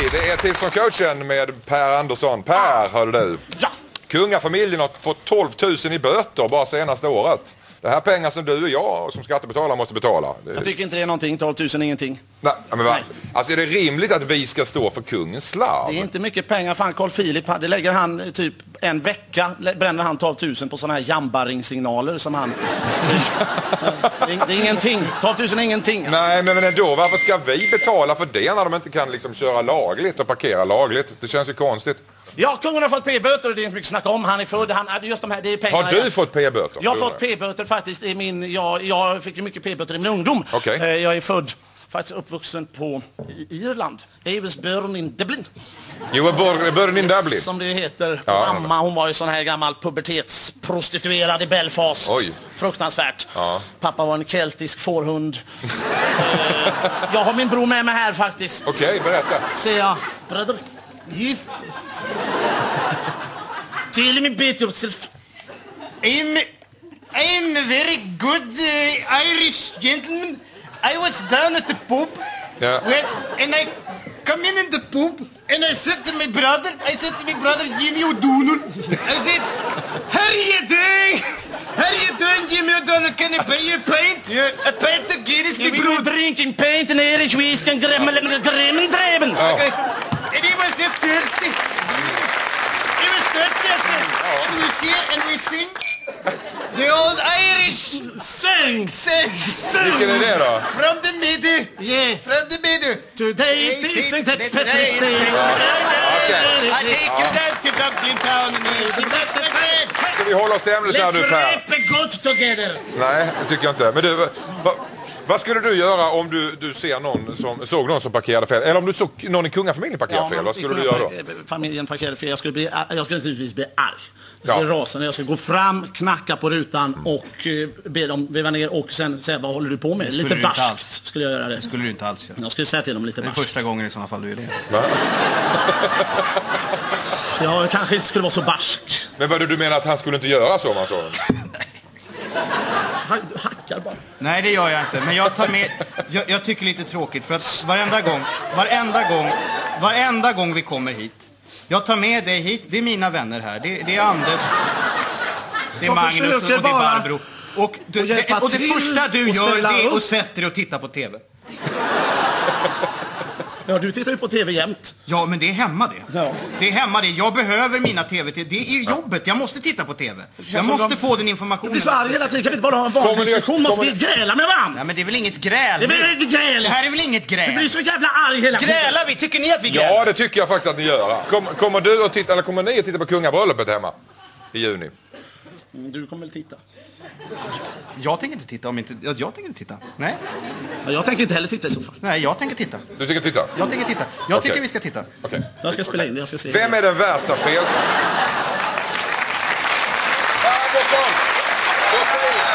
Hej, det är Tips från coachen med Per Andersson. Per, hör du? Ja. Kungafamiljen har fått 12 000 i böter bara senaste året. Det här är pengar som du och jag som skattebetalare måste betala. Jag tycker inte det är någonting. 12 000 ingenting. Nej, men Nej. Alltså är det rimligt att vi ska stå för kungens slarv? Det är inte mycket pengar. Fan, Carl Philip, det lägger han typ en vecka, bränner han 12 000 på sådana här jambaringsignaler som han... det är ingenting. 12 000 är ingenting. Alltså. Nej, men ändå, varför ska vi betala för det när de inte kan liksom köra lagligt och parkera lagligt? Det känns ju konstigt. Ja, kungen har fått p-böter och det är inte mycket snack om. Han är född, just de här, det är pengarna. Har du fått p-böter? Jag har fått p-böter faktiskt i min... Jag fick ju mycket p-böter i min ungdom. Okay. Jag är född, faktiskt uppvuxen på Irland. I was born in Dublin. You were born in Dublin. Som det heter. Ja, Mamma, hon var ju sån här gammal pubertetsprostituerad i Belfast. Oj. Fruktansvärt. Ja. Pappa var en keltisk fårhund. Jag har min bror med mig här faktiskt. Okej, berätta. Ser jag, brother? Yes. Tell me about yourself. I'm a very good Irish gentleman. I was down at the pub. Yeah. And I come in the pub and I said to my brother, Jimmy O'Donnell, I said, how are you doing, Jimmy O'Donnell? Can I buy you a pint? Yeah. A pint of Guinness, my brother. We were drinking pint and Irish whiskey and gremmen. Oh. And he was just thirsty. He was thirsty, I said. And we hear and we sing. The old Irish sing. Vilken är det då? From the middle. Yeah. From the middle. Today is St. Patrick's Day. I take you down to Dublin town. Ska vi hålla oss till ämnet där, du, Per? Let's rap a god together. Nej, det tycker jag inte. Men du, vad skulle du göra om du såg någon som parkerade fel? Eller om du såg någon i kungafamiljen parkera fel? Vad skulle du göra då? Familjen parkerade fel. Jag skulle naturligtvis bli arg. Ja. Jag rasande. Jag skulle gå fram, knacka på rutan och be dem veva ner och sen säga, vad håller du på med? Lite barskt skulle jag göra det. Skulle du inte alls göra. Jag skulle säga till dem lite barskt. Det är första gången i sådana fall du är det. Va? Jag kanske inte skulle vara så barsk. Men vad du menar att han skulle inte göra så, man så? Du hackar bara. Nej, det gör jag inte. Men jag tar med... Jag tycker lite tråkigt för att varenda gång vi kommer hit. Jag tar med dig hit. Det är mina vänner här. Det är Anders. Det är Magnus och det är Barbro. Och det första du gör det är att sätta dig och titta på tv. Ja, du tittar ju på tv jämt. Ja, men det är hemma det. Ja. Det är hemma det. Jag behöver mina tv. Det är ju jobbet. Jag måste titta på tv. Jag måste få den informationen. Du blir så arg hela tiden. Kan vi inte bara ha en vanlig diskussion? Måste vi gräla med varandra? Ja, men det är väl inget gräl. Det är inget gräl. Det här är väl inget gräl. Du blir så jävla arg hela tiden. Grälar vi? Tycker ni att vi grälar? Ja, det tycker jag faktiskt att ni gör. Kommer du att titta, eller kommer ni att titta på kungabröllopet hemma i juni? Du kommer väl titta. Jag tänker inte titta om inte... Jag tänker inte titta. Nej. Ja, jag tänker inte heller titta i så fall. Nej, jag tänker titta. Du tycker titta? Jag tänker titta. Jag tycker vi ska titta. Okay. Jag ska spela in det, jag ska se. Vem är den värsta fel?